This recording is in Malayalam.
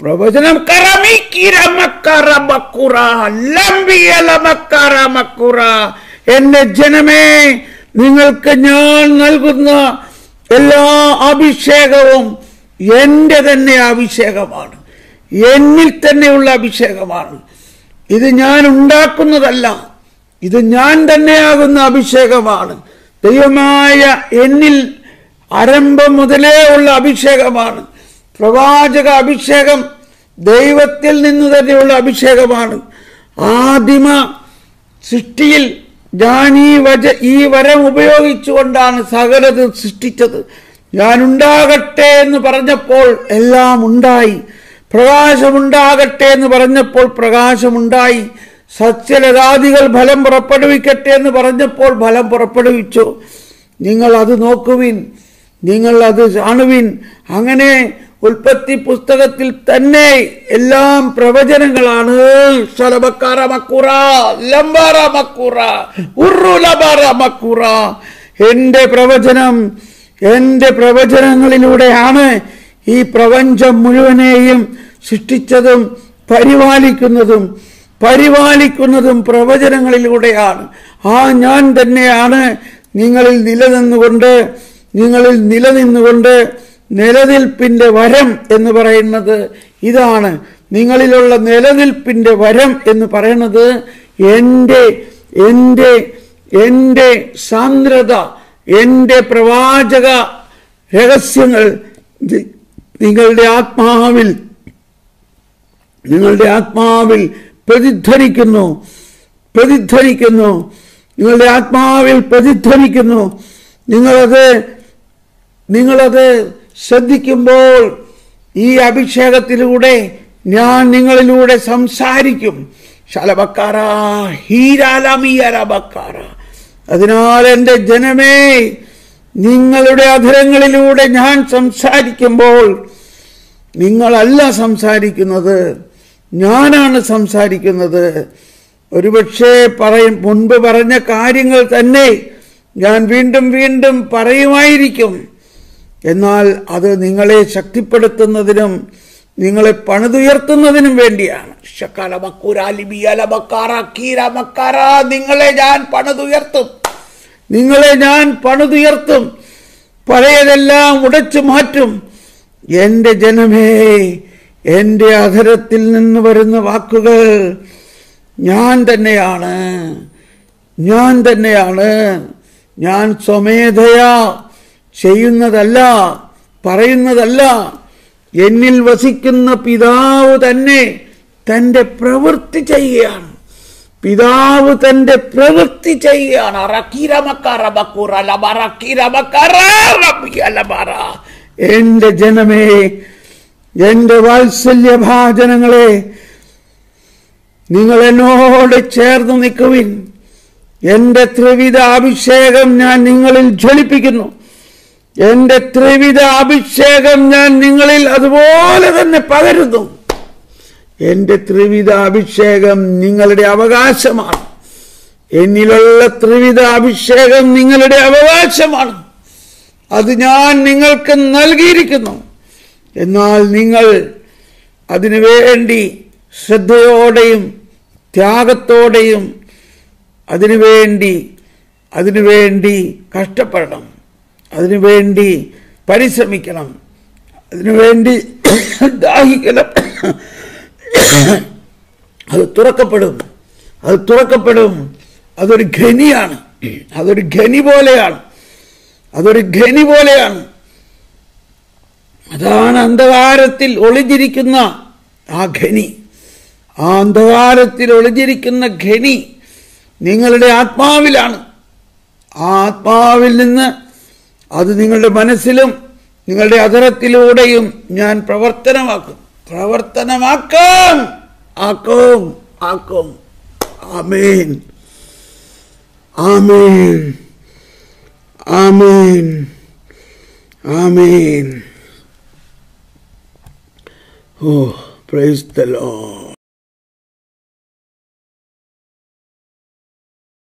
പ്രവചനം എന്റെ ജനമേ, നിങ്ങൾക്ക് ഞാൻ നൽകുന്ന എല്ലാ അഭിഷേകവും എന്റെ തന്നെ അഭിഷേകമാണ്, എന്നിൽ തന്നെയുള്ള അഭിഷേകമാണ്. ഇത് ഞാൻ ഉണ്ടാക്കുന്നതല്ല, ഇത് ഞാൻ തന്നെയാകുന്ന അഭിഷേകമാണ്. ദൈവമായ എന്നിൽ ആരംഭം മുതലേ ഉള്ള അഭിഷേകമാണ്. പ്രവാചക അഭിഷേകം ദൈവത്തിൽ നിന്ന് തന്നെയുള്ള അഭിഷേകമാണ്. ആദിമ സൃഷ്ടിയിൽ ഞാൻ ഈ വരം ഉപയോഗിച്ചുകൊണ്ടാണ് സകലതും സൃഷ്ടിച്ചത്. ഞാൻ ഉണ്ടാകട്ടെ എന്ന് പറഞ്ഞപ്പോൾ എല്ലാം ഉണ്ടായി. പ്രകാശമുണ്ടാകട്ടെ എന്ന് പറഞ്ഞപ്പോൾ പ്രകാശമുണ്ടായി. സസ്യലതാദികൾ ഫലം പുറപ്പെടുവിക്കട്ടെ എന്ന് പറഞ്ഞപ്പോൾ ഫലം പുറപ്പെടുവിച്ചു. നിങ്ങൾ അത് നോക്കുവിൻ, നിങ്ങൾ അത് കാണുവിൻ. അങ്ങനെ ഉൽപ്പത്തി പുസ്തകത്തിൽ തന്നെ എല്ലാം പ്രവചനങ്ങളാണ്. എന്റെ പ്രവചനം, എന്റെ പ്രവചനങ്ങളിലൂടെയാണ് ഈ പ്രപഞ്ചം മുഴുവനെയും സൃഷ്ടിച്ചതും പരിപാലിക്കുന്നതും പ്രവചനങ്ങളിലൂടെയാണ്. ആ ഞാൻ തന്നെയാണ് നിങ്ങളിൽ നിലനിന്നുകൊണ്ട് നിലനിൽപ്പിന്റെ വരം എന്ന് പറയുന്നത് ഇതാണ്. നിങ്ങളിലുള്ള നിലനിൽപ്പിന്റെ വരം എന്ന് പറയുന്നത് എന്റെ സാന്ദ്രത, എന്റെ പ്രവാചക രഹസ്യങ്ങൾ നിങ്ങളുടെ ആത്മാവിൽ പ്രതിധ്വനിക്കുന്നു. നിങ്ങളുടെ ആത്മാവിൽ പ്രതിധ്വനിക്കുന്നു. നിങ്ങളത് ശ്രദ്ധിക്കുമ്പോൾ ഈ അഭിഷേകത്തിലൂടെ ഞാൻ നിങ്ങളിലൂടെ സംസാരിക്കും. അതിനാൽ എൻ്റെ ജനമേ, നിങ്ങളുടെ അധരങ്ങളിലൂടെ ഞാൻ സംസാരിക്കുമ്പോൾ നിങ്ങളല്ല സംസാരിക്കുന്നത്, ഞാനാണ് സംസാരിക്കുന്നത്. ഒരുപക്ഷെ മുൻപ് പറഞ്ഞ കാര്യങ്ങൾ തന്നെ ഞാൻ വീണ്ടും വീണ്ടും പറയുമായിരിക്കും. എന്നാൽ അത് നിങ്ങളെ ശക്തിപ്പെടുത്തുന്നതിനും നിങ്ങളെ പണിതുയർത്തുന്നതിനും വേണ്ടിയാണ്. നിങ്ങളെ ഞാൻ പണിതുയർത്തും, പഴയതെല്ലാം ഉടച്ചു മാറ്റും. എന്റെ ജനമേ, എന്റെ അധരത്തിൽ നിന്ന് വരുന്ന വാക്കുകൾ ഞാൻ തന്നെയാണ്. ഞാൻ സ്വമേധയാ ചെയ്യുന്നതല്ല, പറയുന്നതല്ല. എന്നിൽ വസിക്കുന്ന പിതാവ് തന്നെ തന്റെ പ്രവൃത്തി ചെയ്യുകയാണ്. എന്റെ ജനമേ, എന്റെ വാത്സല്യഭാജനങ്ങളെ, നിങ്ങൾ എന്നോട് ചേർന്ന് നിൽക്കുവിൻ. എന്റെ ത്രിവിധ അഭിഷേകം ഞാൻ നിങ്ങളിൽ ജ്വലിപ്പിക്കുന്നു. എന്റെ ത്രിവിധ അഭിഷേകം ഞാൻ നിങ്ങളിൽ അതുപോലെ തന്നെ പകരുന്നു. എന്റെ ത്രിവിധ അഭിഷേകം നിങ്ങളുടെ അവകാശമാണ്. എന്നിലുള്ള ത്രിവിധ അഭിഷേകം നിങ്ങളുടെ അവകാശമാണ്. അത് ഞാൻ നിങ്ങൾക്ക് നൽകിയിരിക്കുന്നു. എന്നാൽ നിങ്ങൾ അതിനുവേണ്ടി ശ്രദ്ധയോടെയും ത്യാഗത്തോടെയും അതിനുവേണ്ടി കഷ്ടപ്പെടണം, അതിനുവേണ്ടി പരിശ്രമിക്കണം, അതിനുവേണ്ടി ദാഹിക്കണം. അത് തുറക്കപ്പെടും. അതൊരു ഖനിയാണ്. അതൊരു ഖനി പോലെയാണ്. അതാണ് അന്ധകാരത്തിൽ ഒളിഞ്ഞിരിക്കുന്ന ആ ഖനി. ആ അന്ധകാരത്തിൽ ഒളിഞ്ഞിരിക്കുന്ന ഖനി നിങ്ങളുടെ ആത്മാവിലാണ്. ആ ആത്മാവിൽ നിന്ന് അത് നിങ്ങളുടെ മനസ്സിലും നിങ്ങളുടെ അധരത്തിലൂടെയും ഞാൻ പ്രവർത്തനമാക്കും. ആമേൻ, ആമേൻ, ആമേൻ, ആമേൻ. Oh, praise the Lord.